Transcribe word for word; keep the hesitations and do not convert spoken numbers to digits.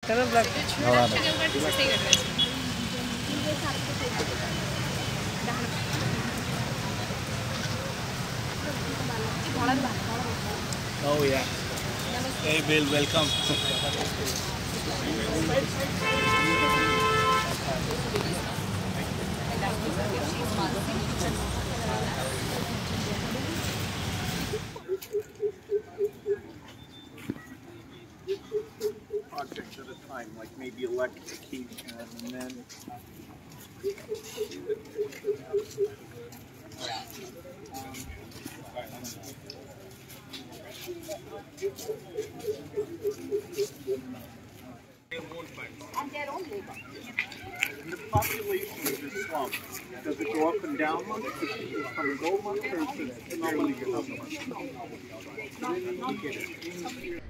Oh yeah. Hey Bill, welcome. Projects at a time, like maybe electrification, and then and their own labor. and the population of this slum, does it go up and down months? Does it come and go months, or is it normally come months?